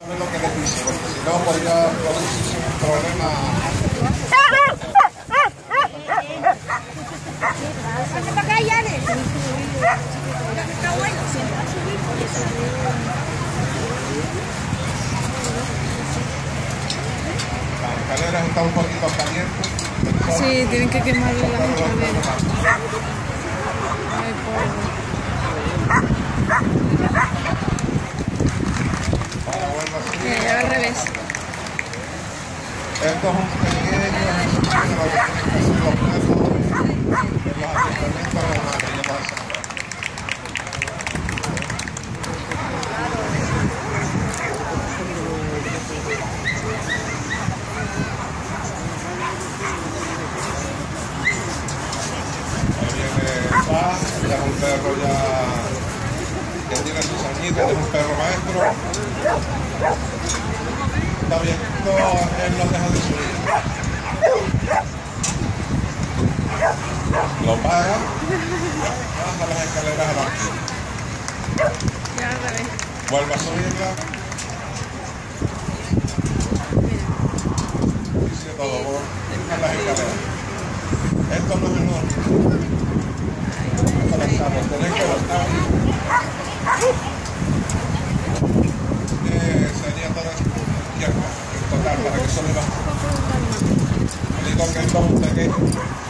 No es lo que le dice, porque si no podría producirse un problema. Pasa para acá, Yane. Está bueno. Las escaleras están un poquito calientes. Sí, tienen que quemarle las escaleras. Ay, pobre. Ya al revés. Esto es un pequeño ejemplo de lo que tienen que hacer los métodos de los ayuntamientos romanos. Ahí viene Paz, ya es un perro ya tiene sus añitos, es un perro maestro. Está bien, él no deja de subir. Lo paga, baja las escaleras a la altura. Ya al revés. Vuelve a subirla. Dice todo, baja las escaleras. Esto no es enorme. Tenés que botar. Sería toda la izquierda en total para que solo lo único que esto es un pequeño.